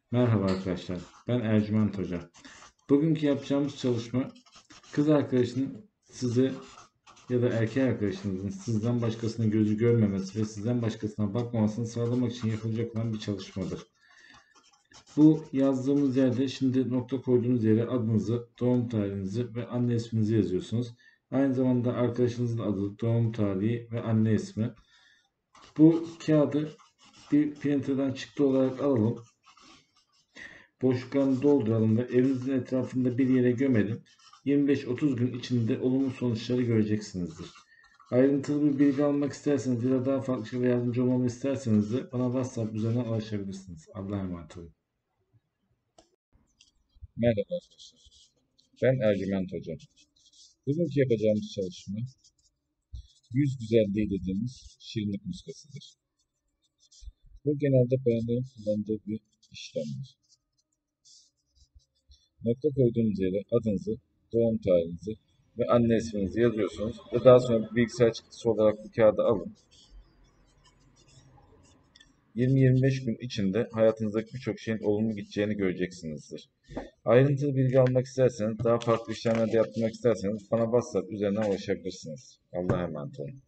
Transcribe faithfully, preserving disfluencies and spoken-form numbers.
Merhaba arkadaşlar, ben Ercüment Hoca. Bugünkü yapacağımız çalışma, kız arkadaşının size ya da erkek arkadaşınızın sizden başkasının gözü görmemesi ve sizden başkasına bakmamasını sağlamak için yapılacak olan bir çalışmadır. Bu yazdığımız yerde şimdi nokta koyduğunuz yere adınızı, doğum tarihinizi ve anne isminizi yazıyorsunuz. Aynı zamanda arkadaşınızın adı, doğum tarihi ve anne ismi. Bu kağıdı bir printer'dan çıktı olarak alalım. Boşluklarını dolduralım ve evinizin etrafında bir yere gömelim. yirmi beş otuz gün içinde olumlu sonuçları göreceksinizdir. Ayrıntılı bir bilgi almak isterseniz ya da daha farklı şekilde yardımcı olmamı isterseniz de bana WhatsApp üzerinden ulaşabilirsiniz. Allah'a emanet olun. Merhaba arkadaşlar. Ben Ercüment Hoca. Bugünkü yapacağımız çalışma yüz güzelliği dediğimiz şirinlik muskasıdır. Bu genelde bayanların kullandığı bir işlemdir. Nokta koyduğunuz yere adınızı, doğum tarihinizi ve anne isminizi yazıyorsunuz ve daha sonra bilgisayar çıktısı olarak bu kağıdı alın. yirmi yirmi beş gün içinde hayatınızdaki birçok şeyin olumlu gideceğini göreceksinizdir. Ayrıntılı bilgi almak isterseniz, daha farklı işlemler de yaptırmak isterseniz bana WhatsApp üzerinden ulaşabilirsiniz. Allah'a emanet olun.